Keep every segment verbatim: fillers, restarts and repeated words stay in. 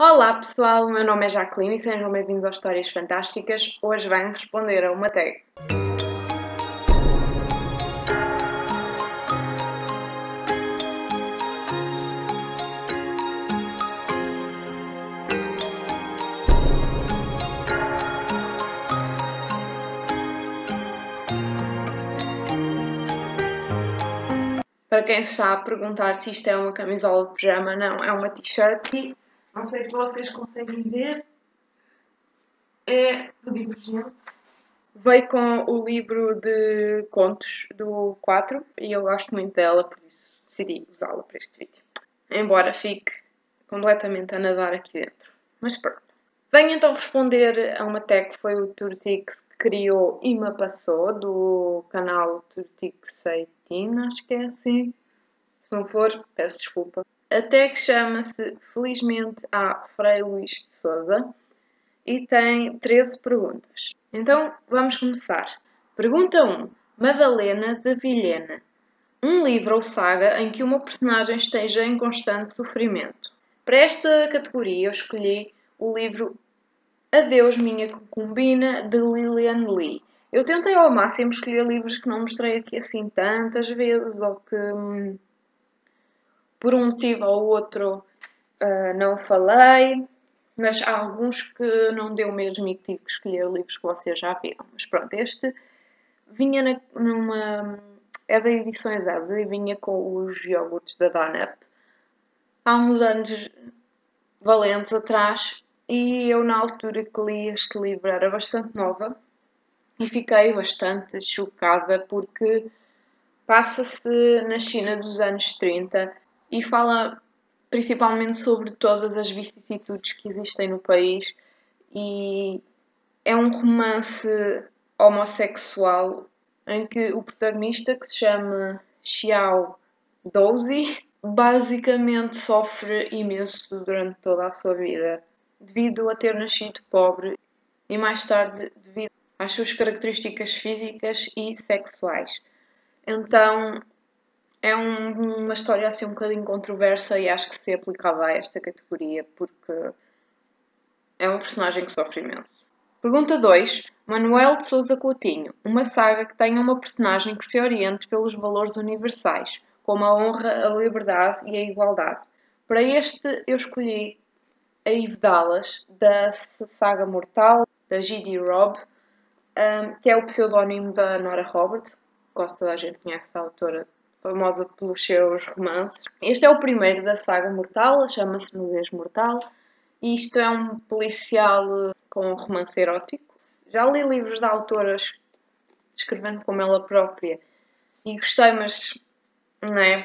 Olá pessoal, o meu nome é Jacqueline e sejam bem-vindos ao Histórias Fantásticas. Hoje venho responder a uma tag. Para quem se está a perguntar se isto é uma camisola de pijama, não, é uma t-shirt e não sei se vocês conseguem ver, é do Divergente. Veio com o livro de contos do quatro e eu gosto muito dela, por isso decidi usá-la para este vídeo. Embora fique completamente a nadar aqui dentro. Mas pronto. Venho então responder a uma tag que foi o Turtix que criou e me passou, do canal Turtix dezoito, acho que é assim. Se não for, peço desculpa. A tag chama-se Felizmente há Frei Luís de Souza e tem treze perguntas. Então vamos começar. Pergunta um. Madalena de Vilhena. Um livro ou saga em que uma personagem esteja em constante sofrimento. Para esta categoria eu escolhi o livro Adeus Minha Concubina, de Lillian Lee. Eu tentei ao máximo escolher livros que não mostrei aqui assim tantas vezes ou que hum, por um motivo ou outro uh, não falei, mas há alguns que não deu mesmo e tive que escolher livros que vocês já viram. Mas pronto, este vinha na, numa... é da Edições Asa e vinha com os iogurtes da Danep. Há uns anos valentes atrás e eu na altura que li este livro era bastante nova e fiquei bastante chocada porque passa-se na China dos anos trinta e fala principalmente sobre todas as vicissitudes que existem no país e é um romance homossexual em que o protagonista, que se chama Xiao Douzi, basicamente sofre imenso durante toda a sua vida devido a ter nascido pobre e mais tarde devido às suas características físicas e sexuais. Então é um, uma história assim um bocadinho controversa e acho que se aplicava a esta categoria porque é um personagem que sofre imenso. Pergunta dois. Manuel de Sousa Coutinho. Uma saga que tenha uma personagem que se oriente pelos valores universais, como a honra, a liberdade e a igualdade. Para este eu escolhi a Eve Dallas, da saga Mortal, da G D. Robb, um, que é o pseudónimo da Nora Roberts. Gosto toda a gente conhece essa autora, famosa pelos seus romances. Este é o primeiro da saga Mortal, chama-se Nudez Mortal. E isto é um policial com um romance erótico. Já li livros de autoras escrevendo como ela própria e gostei, mas não é?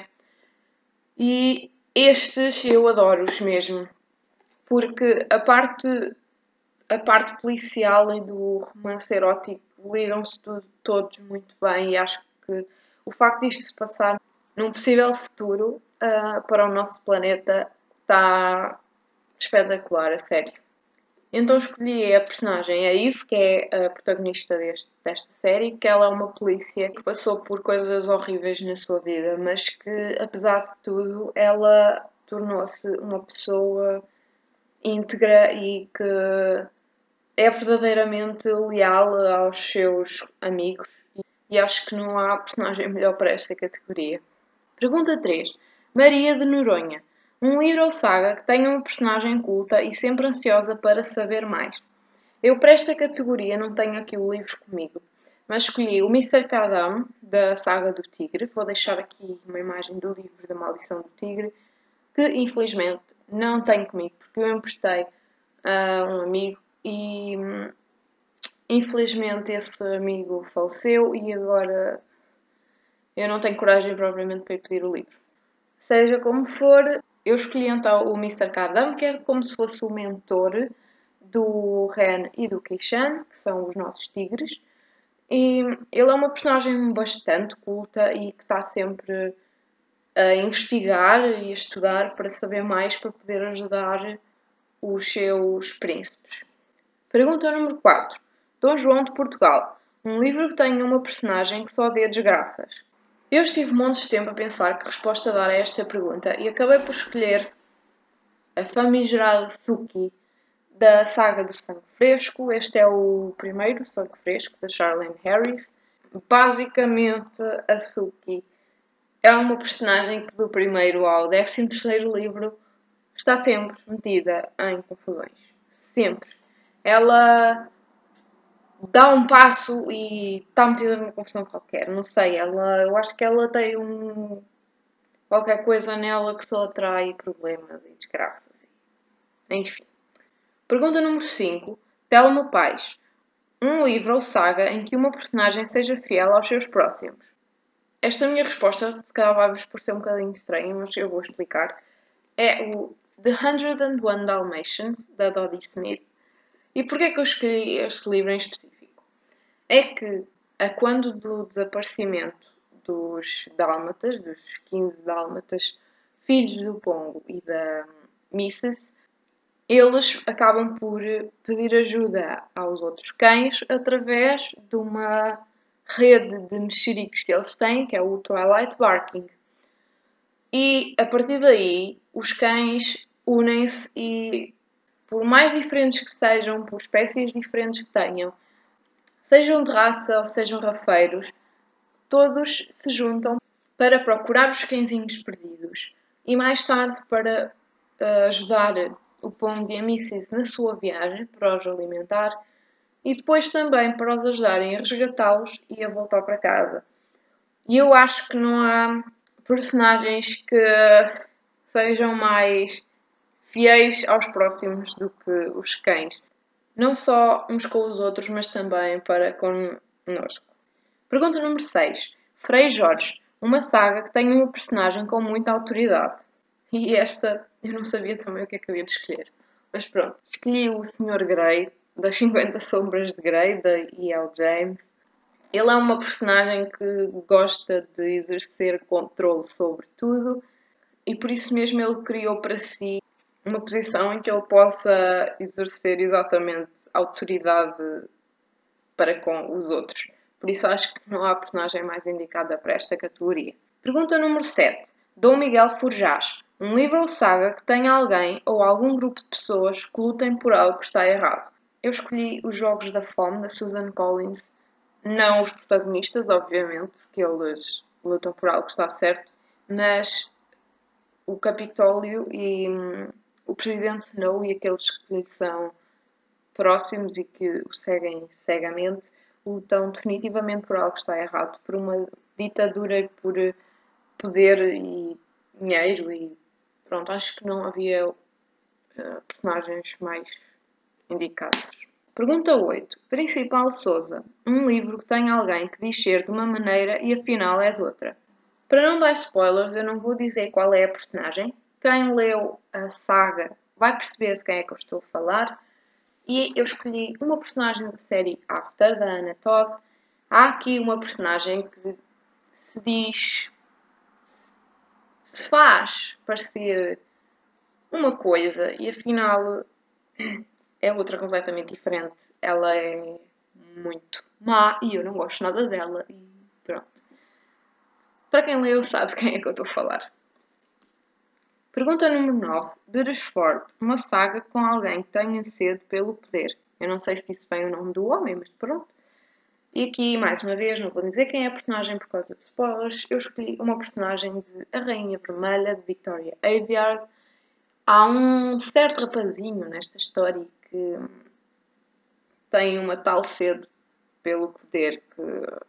E estes eu adoro-os mesmo, porque a parte, a parte policial e do romance erótico ligam-se todos muito bem e acho que o facto disto se passar num possível futuro uh, para o nosso planeta está espetacular, a sério. Então escolhi a personagem, a Eve, que é a protagonista deste, desta série, que ela é uma polícia que passou por coisas horríveis na sua vida, mas que, apesar de tudo, ela tornou-se uma pessoa íntegra e que é verdadeiramente leal aos seus amigos. E acho que não há personagem melhor para esta categoria. Pergunta três. Maria de Noronha. Um livro ou saga que tenha uma personagem culta e sempre ansiosa para saber mais. Eu para esta categoria não tenho aqui o livro comigo, mas escolhi o mister Cadam, da saga do Tigre. Vou deixar aqui uma imagem do livro da Maldição do Tigre, que infelizmente não tenho comigo, porque eu emprestei a um amigo e infelizmente esse amigo faleceu e agora eu não tenho coragem propriamente para ir pedir o livro. Seja como for, eu escolhi então o mister Kadam, que é como se fosse o mentor do Ren e do Keishan, que são os nossos tigres. E ele é uma personagem bastante culta e que está sempre a investigar e a estudar para saber mais, para poder ajudar os seus príncipes. Pergunta número quatro. Dom João de Portugal. Um livro que tenha uma personagem que só dê desgraças. Eu estive montes de tempo a pensar que resposta dar a esta pergunta e acabei por escolher a famigerada Suki da saga do Sangue Fresco. Este é o primeiro Sangue Fresco, da Charlaine Harris. Basicamente, a Suki é uma personagem que do primeiro ao décimo terceiro livro está sempre metida em confusões. Sempre. Ela dá um passo e está metida numa confusão qualquer. Não sei, ela, eu acho que ela tem um... qualquer coisa nela que só atrai problemas e desgraças. Enfim. Pergunta número cinco. Thelma Pais. Um livro ou saga em que uma personagem seja fiel aos seus próximos. Esta minha resposta, se calhar vai-vos parecer um bocadinho estranha, mas eu vou explicar. É o The hundred and one Dalmatians, da Dodie Smith. E porquê que eu escolhi este livro em específico? É que, a quando do desaparecimento dos dálmatas, dos quinze dálmatas, filhos do Pongo e da missus, eles acabam por pedir ajuda aos outros cães através de uma rede de mexericos que eles têm, que é o Twilight Barking. E, a partir daí, os cães unem-se e, por mais diferentes que sejam, por espécies diferentes que tenham, sejam de raça ou sejam rafeiros, todos se juntam para procurar os cãezinhos perdidos e mais tarde para uh, ajudar o Pongo e a missus na sua viagem para os alimentar e depois também para os ajudarem a resgatá-los e a voltar para casa. E eu acho que não há personagens que sejam mais fiéis aos próximos do que os cães. Não só uns com os outros, mas também para connosco. Pergunta número seis. Frei Jorge. Uma saga que tem uma personagem com muita autoridade. E esta, eu não sabia também o que é que eu ia escolher. Mas pronto, escolhi o senhor Grey, das cinquenta Sombras de Grey, da E L James. Ele é uma personagem que gosta de exercer controle sobre tudo e por isso mesmo ele criou para si uma posição em que ele possa exercer exatamente autoridade para com os outros. Por isso acho que não há personagem mais indicada para esta categoria. Pergunta número sete. Dom Miguel Forjás. Um livro ou saga que tenha alguém ou algum grupo de pessoas que lutem por algo que está errado. Eu escolhi Os Jogos da Fome, da Susan Collins. Não os protagonistas, obviamente, porque eles lutam por algo que está certo, mas o Capitólio e hum, o Presidente Snow e aqueles que lhe são próximos e que o seguem cegamente lutam definitivamente por algo que está errado, por uma ditadura, por poder e dinheiro e pronto, acho que não havia uh, personagens mais indicados. Pergunta oito. Principal Sousa. Um livro que tem alguém que diz ser de uma maneira e afinal é de outra. Para não dar spoilers, eu não vou dizer qual é a personagem. Quem leu a saga vai perceber de quem é que eu estou a falar. E eu escolhi uma personagem da série After, da Anna Todd. Há aqui uma personagem que se diz... se faz parecer uma coisa e afinal é outra completamente diferente. Ela é muito má e eu não gosto nada dela e pronto. Para quem leu sabe de quem é que eu estou a falar. Pergunta número nove. Beresford. Uma saga com alguém que tenha sede pelo poder. Eu não sei se disse bem o nome do homem, mas pronto. E aqui, mais uma vez, não vou dizer quem é a personagem por causa de spoilers. Eu escolhi uma personagem de A Rainha Vermelha, de Victoria Aveyard. Há um certo rapazinho nesta história que tem uma tal sede pelo poder que,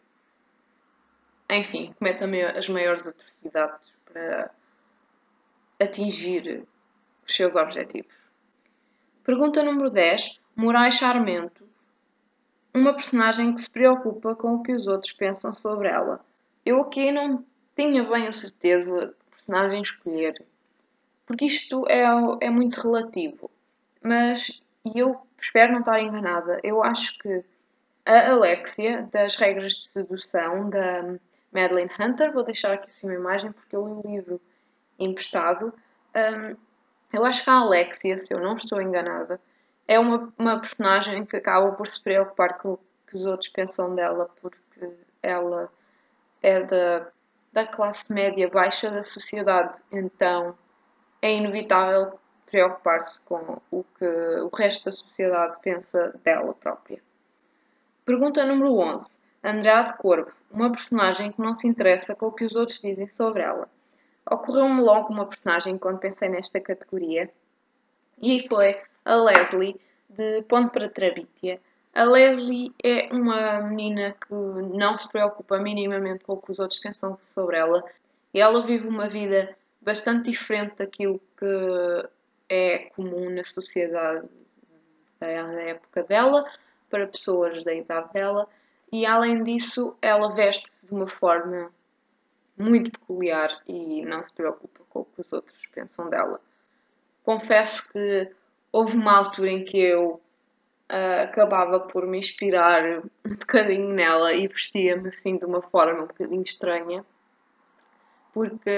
enfim, comete as maiores atrocidades para atingir os seus objetivos. Pergunta número dez. Moraes Charmento. Uma personagem que se preocupa com o que os outros pensam sobre ela. Eu aqui não tinha bem a certeza que personagem escolher, porque isto é, é muito relativo. Mas eu espero não estar enganada. Eu acho que a Alexia, das Regras de Sedução, da Madeline Hunter, vou deixar aqui assim uma imagem porque eu li o livro emprestado. Um, eu acho que a Alexia, se eu não estou enganada, é uma, uma personagem que acaba por se preocupar com o que os outros pensam dela, porque ela é da, da classe média baixa da sociedade. Então é inevitável preocupar-se com o que o resto da sociedade pensa dela própria. Pergunta número onze. Andrade Corvo, uma personagem que não se interessa com o que os outros dizem sobre ela. Ocorreu-me logo uma personagem quando pensei nesta categoria e foi a Leslie de Ponte para Trabitia. A Leslie é uma menina que não se preocupa minimamente com o que os outros pensam sobre ela e ela vive uma vida bastante diferente daquilo que é comum na sociedade da época dela, para pessoas da idade dela, e além disso ela veste-se de uma forma muito peculiar e não se preocupa com o que os outros pensam dela. Confesso que houve uma altura em que eu uh, acabava por me inspirar um bocadinho nela e vestia-me assim de uma forma um bocadinho estranha, porque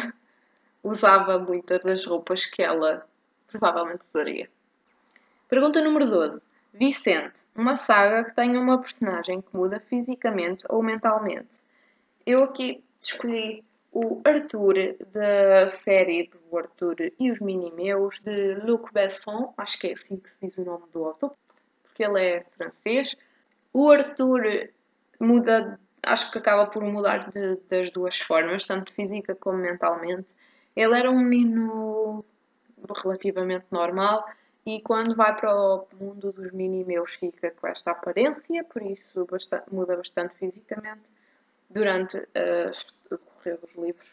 usava muitas das roupas que ela provavelmente usaria. Pergunta número doze. Vicente, uma saga que tenha uma personagem que muda fisicamente ou mentalmente. Eu aqui escolhi o Arthur da série do Arthur e os Minimeus de Luc Besson, acho que é assim que se diz o nome do autor, porque ele é francês. O Arthur muda, acho que acaba por mudar de, das duas formas, tanto física como mentalmente. Ele era um menino relativamente normal e quando vai para o mundo dos Minimeus fica com esta aparência, por isso bastante, muda bastante fisicamente durante uh, o correr dos livros.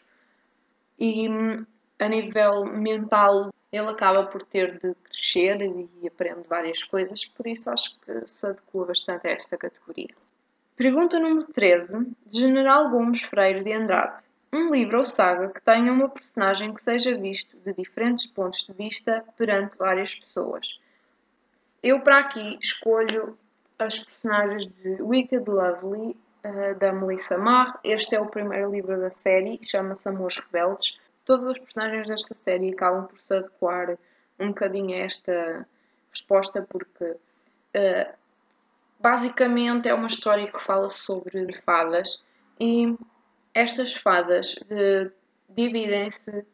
E a nível mental ele acaba por ter de crescer e aprende várias coisas, por isso acho que se adequa bastante a esta categoria. Pergunta número treze, de General Gomes Freire de Andrade. Um livro ou saga que tenha uma personagem que seja visto de diferentes pontos de vista perante várias pessoas. Eu para aqui escolho as personagens de Wicked Lovely, uh, da Melissa Marr. Este é o primeiro livro da série, chama-se Amores Rebeldes. Todas as personagens desta série acabam por se adequar um bocadinho a esta resposta, porque uh, basicamente é uma história que fala sobre fadas e estas fadas uh, dividem-se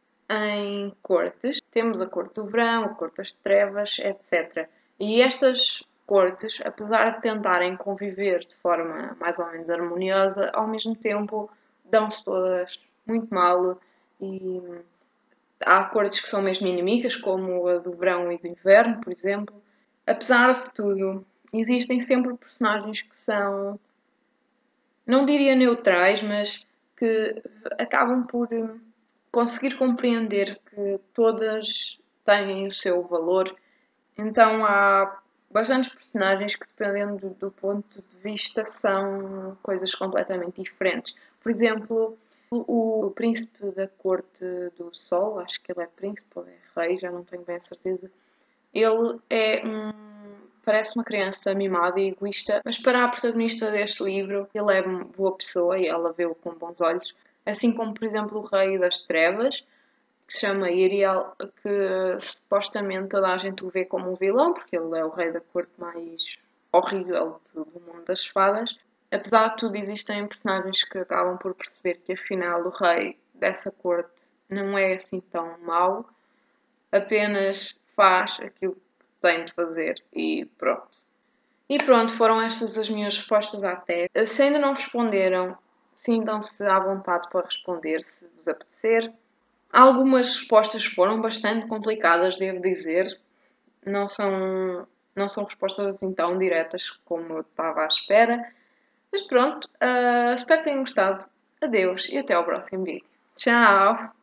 em cortes. Temos a corte do verão, a corte das trevas, etcétera. E estas cortes, apesar de tentarem conviver de forma mais ou menos harmoniosa, ao mesmo tempo dão-se todas muito mal e há cortes que são mesmo inimigas, como a do verão e do inverno, por exemplo. Apesar de tudo, existem sempre personagens que são, não diria neutrais, mas que acabam por conseguir compreender que todas têm o seu valor. Então há bastantes personagens que, dependendo do, do ponto de vista, são coisas completamente diferentes. Por exemplo, o, o príncipe da corte do Sol, acho que ele é príncipe ou é rei, já não tenho bem a certeza. Ele é um, parece uma criança mimada e egoísta, mas para a protagonista deste livro, ele é uma boa pessoa e ela vê-o com bons olhos. Assim como, por exemplo, o Rei das Trevas, que se chama Iriel, que supostamente toda a gente o vê como um vilão, porque ele é o rei da corte mais horrível do mundo das fadas. Apesar de tudo, existem personagens que acabam por perceber que afinal o rei dessa corte não é assim tão mau, apenas faz aquilo que tem de fazer e pronto. E pronto, foram estas as minhas respostas à tese. Se ainda não responderam, sintam-se à vontade para responder, se vos apetecer. Algumas respostas foram bastante complicadas, devo dizer. Não são, não são respostas assim tão diretas como eu estava à espera. Mas pronto, uh, espero que tenham gostado. Adeus e até ao próximo vídeo. Tchau!